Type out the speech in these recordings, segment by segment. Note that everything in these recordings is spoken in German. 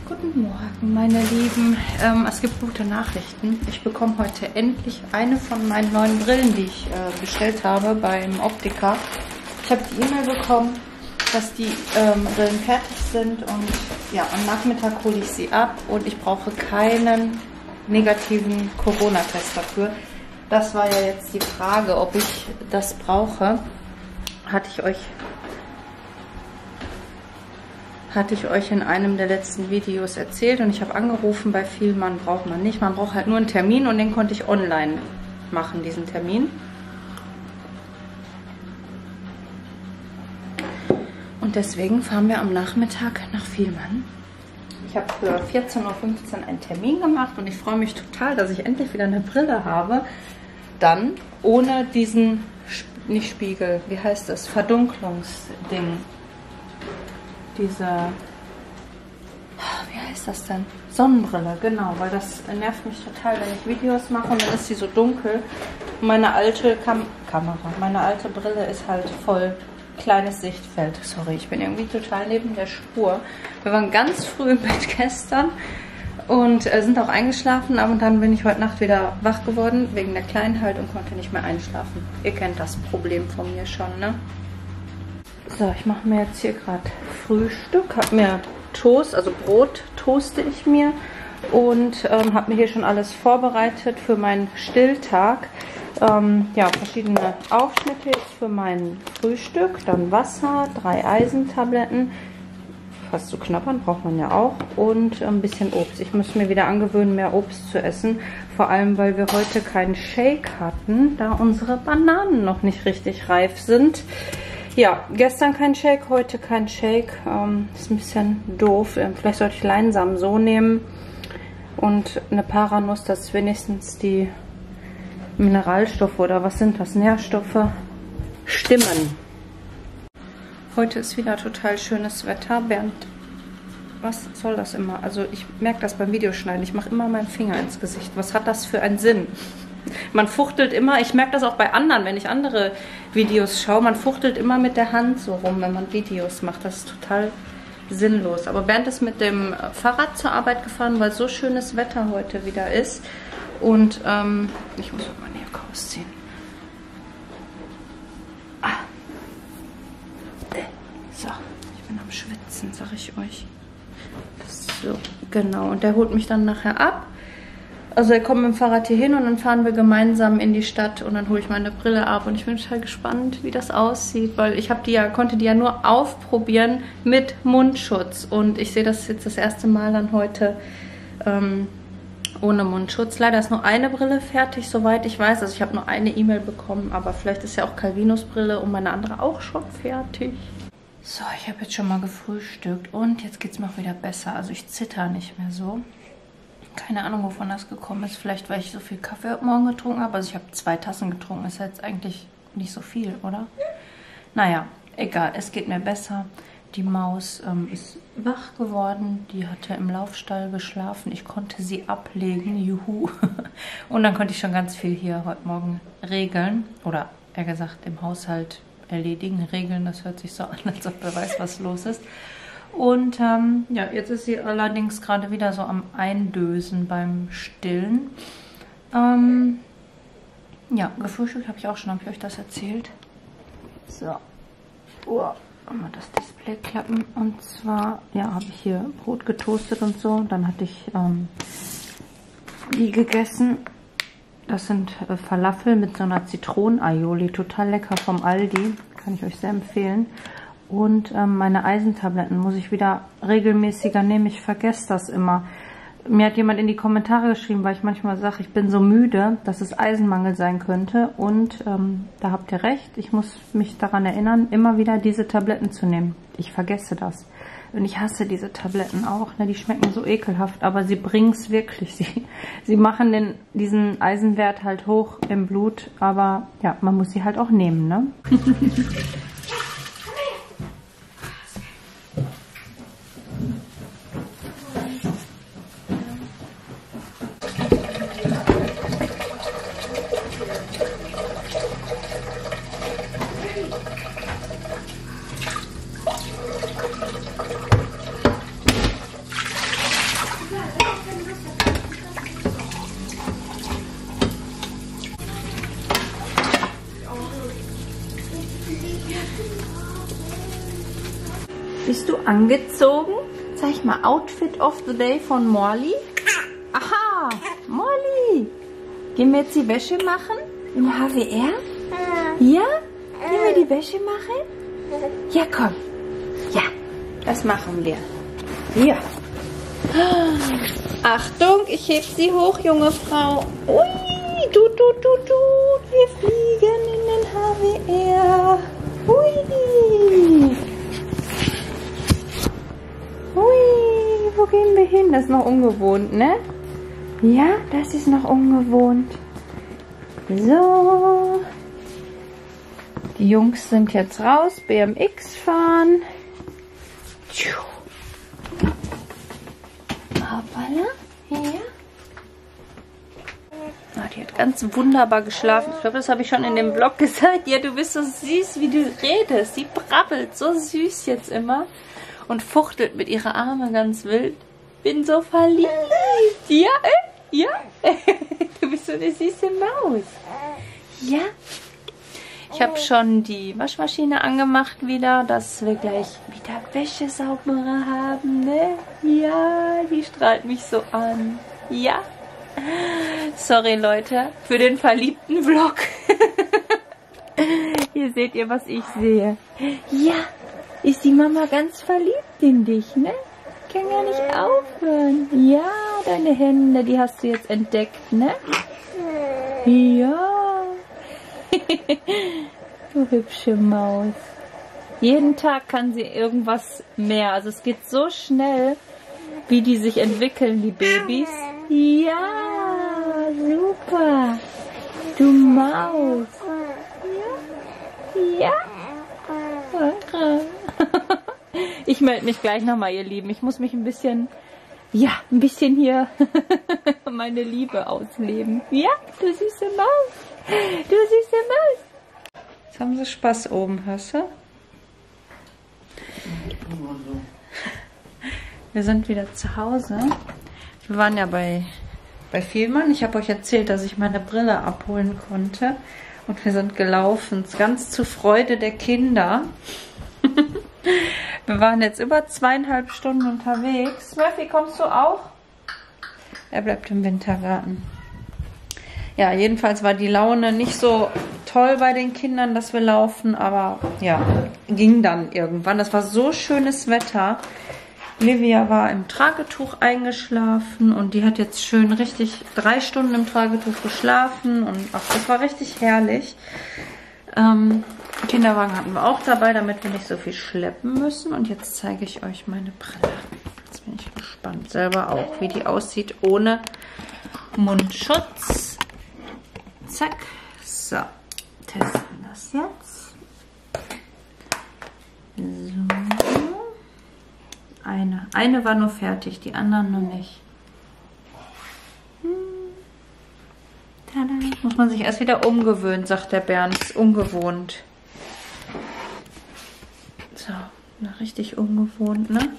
Guten Morgen, meine Lieben. Es gibt gute Nachrichten. Ich bekomme heute endlich eine von meinen neuen Brillen, die ich bestellt habe beim Optiker. Ich habe die E-Mail bekommen, dass die Brillen fertig sind und ja, am Nachmittag hole ich sie ab und ich brauche keinen negativen Corona-Test dafür. Das war ja jetzt die Frage, ob ich das brauche. Hatte ich euch in einem der letzten Videos erzählt und ich habe angerufen, bei Vielmann braucht man nicht. Man braucht halt nur einen Termin und den konnte ich online machen, diesen Termin. Und deswegen fahren wir am Nachmittag nach Vielmann. Ich habe für 14:15 Uhr einen Termin gemacht und ich freue mich total, dass ich endlich wieder eine Brille habe. Dann ohne diesen, nicht Spiegel, wie heißt das, Verdunklungsding. Diese, wie heißt das denn? Sonnenbrille, genau, weil das nervt mich total, wenn ich Videos mache und dann ist sie so dunkel. Meine alte meine alte Brille ist halt voll kleines Sichtfeld. Sorry, ich bin irgendwie total neben der Spur. Wir waren ganz früh im Bett gestern und sind auch eingeschlafen, aber dann bin ich heute Nacht wieder wach geworden, wegen der Kleinen halt, und konnte nicht mehr einschlafen. Ihr kennt das Problem von mir schon, ne? So, ich mache mir jetzt hier gerade Frühstück, habe mir Toast, also Brot toaste ich mir und habe mir hier schon alles vorbereitet für meinen Stilltag. Ja, verschiedene Aufschnitte jetzt für mein Frühstück, dann Wasser, 3 Eisentabletten, fast zu knabbern braucht man ja auch, und ein bisschen Obst. Ich muss mir wieder angewöhnen, mehr Obst zu essen, vor allem weil wir heute keinen Shake hatten, da unsere Bananen noch nicht richtig reif sind. Ja, gestern kein Shake, heute kein Shake. Ist ein bisschen doof. Vielleicht sollte ich Leinsamen so nehmen. Und eine Paranuss, dass wenigstens die Mineralstoffe oder was sind das, Nährstoffe, stimmen. Heute ist wieder total schönes Wetter. Bernd, was soll das immer? Also ich merke das beim Videoschneiden. Ich mache immer meinen Finger ins Gesicht. Was hat das für einen Sinn? Man fuchtelt immer, ich merke das auch bei anderen, wenn ich andere Videos schaue, man fuchtelt immer mit der Hand so rum, wenn man Videos macht. Das ist total sinnlos. Aber Bernd ist mit dem Fahrrad zur Arbeit gefahren, weil so schönes Wetter heute wieder ist. Und ich muss meine Jacke ausziehen. So, ich bin am Schwitzen, sag ich euch. So, genau. Und der holt mich dann nachher ab. Also er kommt mit dem Fahrrad hier hin und dann fahren wir gemeinsam in die Stadt und dann hole ich meine Brille ab und ich bin total gespannt, wie das aussieht, weil ich habe konnte die ja nur aufprobieren mit Mundschutz und ich sehe das jetzt das erste Mal dann heute ohne Mundschutz. Leider ist nur eine Brille fertig, soweit ich weiß. Also ich habe nur eine E-Mail bekommen, aber vielleicht ist ja auch Calvinos Brille und meine andere auch schon fertig. So, ich habe jetzt schon mal gefrühstückt und jetzt geht es mir auch wieder besser. Also ich zitter nicht mehr so. Keine Ahnung, wovon das gekommen ist. Vielleicht, weil ich so viel Kaffee heute Morgen getrunken habe. Also ich habe 2 Tassen getrunken. Ist jetzt eigentlich nicht so viel, oder? Naja, egal. Es geht mir besser. Die Maus ist wach geworden. Die hatte im Laufstall geschlafen. Ich konnte sie ablegen. Juhu. Und dann konnte ich schon ganz viel hier heute Morgen regeln. Oder eher gesagt im Haushalt erledigen. Regeln, das hört sich so an, als ob wer weiß, was los ist. Und ja, jetzt ist sie allerdings gerade wieder so am Eindösen beim Stillen. Ja, gefrühstückt habe ich auch schon, habe ich euch das erzählt? So, mal das Display klappen. Und zwar, ja, habe ich hier Brot getoastet und so. Dann hatte ich die gegessen. Das sind Falafel mit so einer Zitronen-Aioli. Total lecker vom Aldi. Kann ich euch sehr empfehlen. Und meine Eisentabletten muss ich wieder regelmäßiger nehmen. Ich vergesse das immer. Mir hat jemand in die Kommentare geschrieben, weil ich manchmal sage, ich bin so müde, dass es Eisenmangel sein könnte. Und da habt ihr recht. Ich muss mich daran erinnern, immer wieder diese Tabletten zu nehmen. Ich vergesse das. Und ich hasse diese Tabletten auch. Ne? Die schmecken so ekelhaft, aber sie bringen es wirklich. Sie machen diesen Eisenwert halt hoch im Blut. Aber ja, man muss sie halt auch nehmen, ne? angezogen. Zeig mal, Outfit of the Day von Molly. Aha, Molly. Gehen wir jetzt die Wäsche machen? Im HWR? Ja? Gehen wir die Wäsche machen? Ja, komm. Ja, das machen wir. Ja. Achtung, ich heb sie hoch, junge Frau. Ui, du. Wir fliegen in den HWR. Ui. Hui, wo gehen wir hin? Das ist noch ungewohnt, ne? Ja, das ist noch ungewohnt. So. Die Jungs sind jetzt raus, BMX fahren. Hoppala, hier. Oh, die hat ganz wunderbar geschlafen. Ich glaube, das habe ich schon in dem Vlog gesagt. Ja, du bist so süß, wie du redest. Sie brabbelt so süß jetzt immer. Und fuchtelt mit ihren Armen ganz wild. Bin so verliebt. Ja, ja. Du bist so eine süße Maus. Ja. Ich habe schon die Waschmaschine angemacht wieder, dass wir gleich wieder Wäschesauberer haben, ne? Ja, die strahlt mich so an. Ja. Sorry, Leute, für den verliebten Vlog. Hier seht ihr, was ich sehe. Ja. Ist die Mama ganz verliebt in dich, ne? Kann ja nicht aufhören. Ja, deine Hände, die hast du jetzt entdeckt, ne? Ja. Du hübsche Maus. Jeden Tag kann sie irgendwas mehr. Also es geht so schnell, wie die sich entwickeln, die Babys. Ja, super. Du Maus. Ja. Ja. Ich melde mich gleich nochmal, ihr Lieben. Ich muss mich ein bisschen hier meine Liebe ausleben. Ja, du süße Maus. Du süße Maus. Jetzt haben sie Spaß oben, hast du? Wir sind wieder zu Hause. Wir waren ja bei Vielmann. Ich habe euch erzählt, dass ich meine Brille abholen konnte. Und wir sind gelaufen, ganz zur Freude der Kinder. Wir waren jetzt über 2,5 Stunden unterwegs. Murphy, kommst du auch? Er bleibt im Wintergarten. Ja, jedenfalls war die Laune nicht so toll bei den Kindern, dass wir laufen. Aber ja, ging dann irgendwann. Das war so schönes Wetter. Livia war im Tragetuch eingeschlafen und die hat jetzt schön richtig 3 Stunden im Tragetuch geschlafen und ach, das war richtig herrlich. Kinderwagen hatten wir auch dabei, damit wir nicht so viel schleppen müssen. Und jetzt zeige ich euch meine Brille. Jetzt bin ich gespannt selber auch, wie die aussieht ohne Mundschutz. Zack. So, testen das jetzt. So. Eine war nur fertig, die anderen noch nicht. Tada. Muss man sich erst wieder umgewöhnen, sagt der Bernd. Ist ungewohnt. So, na, richtig ungewohnt, ne?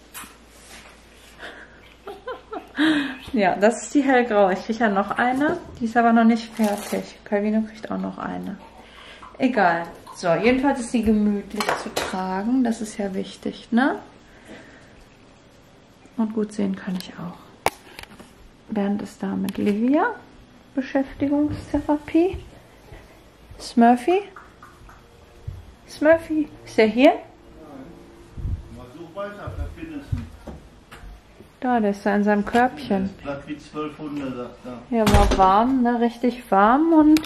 Ja, das ist die hellgraue. Ich kriege ja noch eine. Die ist aber noch nicht fertig. Calvino kriegt auch noch eine. Egal. So, jedenfalls ist sie gemütlich zu tragen. Das ist ja wichtig, ne? Und gut sehen kann ich auch. Bernd ist da mit Livia. Beschäftigungstherapie. Smurfy? Smurfy, ist er hier? Da, der ist da in seinem Körbchen. Blatt wie 1200, sagt er. Ja, war warm, ne? Richtig warm und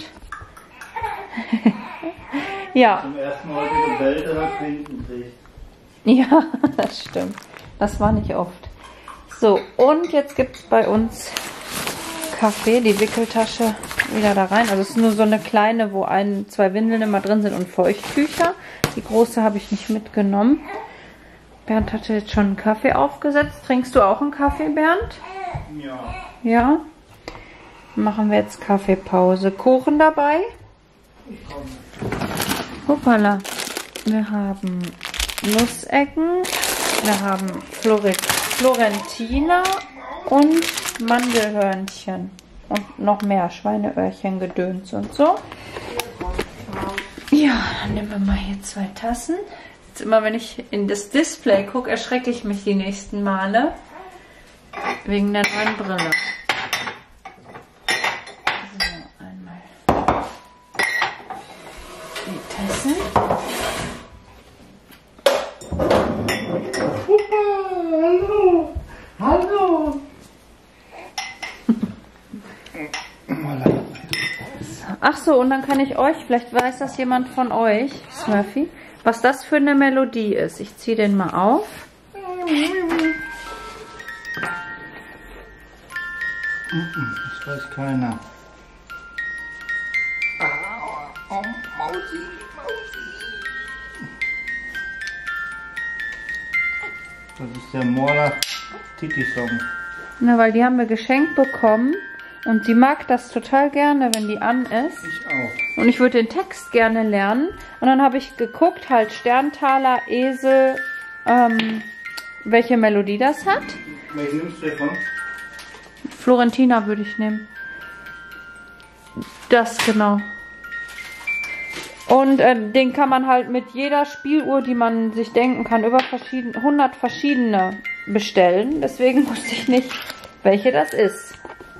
ja. Zum ersten Mal heute gebellt, er hat Winken gekriegt. Ja, das stimmt. Das war nicht oft. So, und jetzt gibt es bei uns Kaffee, die Wickeltasche wieder da rein. Also es ist nur so eine kleine, wo 2 Windeln immer drin sind und Feuchttücher. Die große habe ich nicht mitgenommen. Bernd hatte jetzt schon einen Kaffee aufgesetzt. Trinkst du auch einen Kaffee, Bernd? Ja. Ja? Machen wir jetzt Kaffeepause. Kuchen dabei? Hoppala. Wir haben Nussecken. Wir haben Florentina und Mandelhörnchen. Und noch mehr Schweineöhrchen, Gedöns und so. Ja, dann nehmen wir mal hier 2 Tassen. Jetzt immer, wenn ich in das Display gucke, erschrecke ich mich die nächsten Male. Wegen der neuen Brille. So, einmal die Tasse. Hallo! Hallo! Ach so, und dann kann ich euch, vielleicht weiß das jemand von euch, Smurfy, was das für eine Melodie ist. Ich ziehe den mal auf. Das weiß keiner. Das ist der Morla Titi-Song. Na, weil die haben wir geschenkt bekommen und sie mag das total gerne, wenn die an ist. Ich auch. Und ich würde den Text gerne lernen. Und dann habe ich geguckt, halt Sterntaler, Esel, welche Melodie das hat. Welchen nimmst du davon? Florentina würde ich nehmen. Das, genau. Und den kann man halt mit jeder Spieluhr, die man sich denken kann, über 100 verschiedene bestellen. Deswegen wusste ich nicht, welche das ist.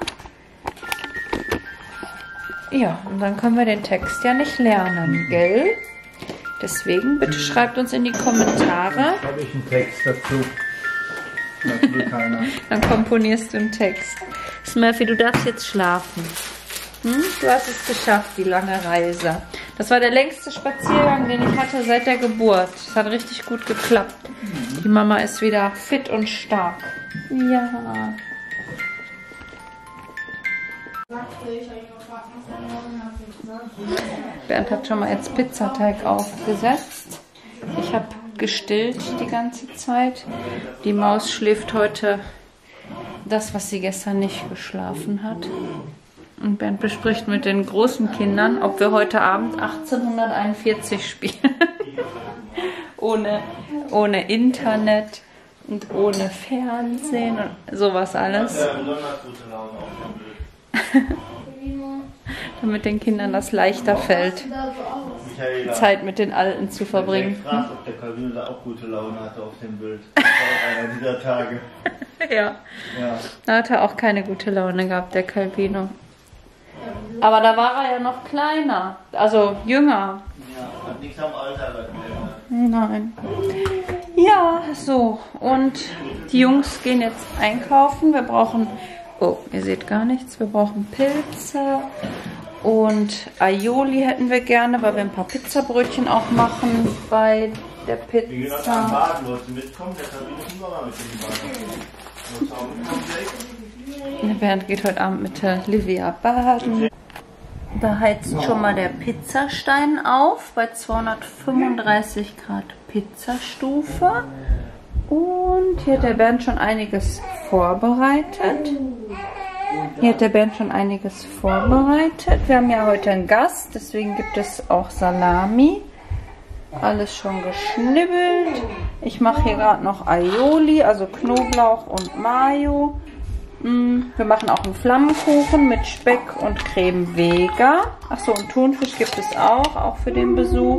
Ja, und dann können wir den Text ja nicht lernen, gell? Deswegen, bitte schreibt uns in die Kommentare. Habe ich einen Text dazu. Das will keiner. Dann komponierst du einen Text. Smurfy, du darfst jetzt schlafen. Du hast es geschafft, die lange Reise. Das war der längste Spaziergang, den ich hatte seit der Geburt. Es hat richtig gut geklappt. Die Mama ist wieder fit und stark. Ja. Bernd hat schon mal jetzt Pizzateig aufgesetzt. Ich habe gestillt die ganze Zeit. Die Maus schläft heute das, was sie gestern nicht geschlafen hat. Und Bernd bespricht mit den großen Kindern, ob wir heute Abend 1841 spielen. ohne Internet und ohne Fernsehen und sowas alles. Ja, besonders gute Laune auf dem Bild. Damit den Kindern das leichter fällt, Michaela, Zeit mit den Alten zu verbringen. Ich frage, ob der Calvino da auch gute Laune hatte auf dem Bild. Das war auch einer dieser Tage. Ja. Ja. Da hat er auch keine gute Laune gehabt, der Calvino. Aber da war er ja noch kleiner, also jünger. Ja, hat nichts am Alter geändert. Nein. Ja, so. Und die Jungs gehen jetzt einkaufen. Wir brauchen, oh, ihr seht gar nichts. Wir brauchen Pilze und Aioli hätten wir gerne, weil wir ein paar Pizzabrötchen auch machen bei der Wir gehen heute am Pizza. Baden, wolltest du mitkommen? Der Calvino ist immer mal mit dem Baden. Wolltest du auch mitkommen, Jake? Der Bernd geht heute Abend mit der Livia baden. Da heizt schon mal der Pizzastein auf bei 235 Grad Pizzastufe. Und hier hat der Bernd schon einiges vorbereitet. Wir haben ja heute einen Gast, deswegen gibt es auch Salami. Alles schon geschnibbelt. Ich mache hier gerade noch Aioli, also Knoblauch und Mayo. Wir machen auch einen Flammkuchen mit Speck und Creme Vega. Achso, und Thunfisch gibt es auch für den Besuch.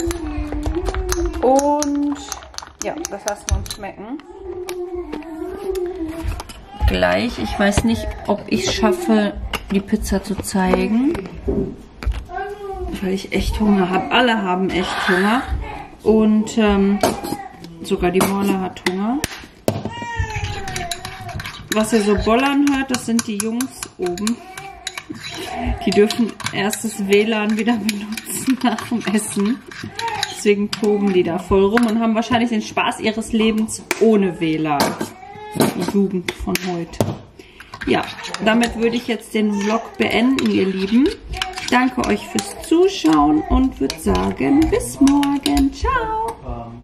Und ja, das lassen wir uns schmecken. Gleich, ich weiß nicht, ob ich es schaffe, die Pizza zu zeigen. Weil ich echt Hunger habe. Alle haben echt Hunger. Und sogar die Morla hat Hunger. Was ihr so bollern hört, das sind die Jungs oben. Die dürfen erst das WLAN wieder benutzen nach dem Essen. Deswegen toben die da voll rum und haben wahrscheinlich den Spaß ihres Lebens ohne WLAN. Die Jugend von heute. Ja, damit würde ich jetzt den Vlog beenden, ihr Lieben. Ich danke euch fürs Zuschauen und würde sagen, bis morgen. Ciao!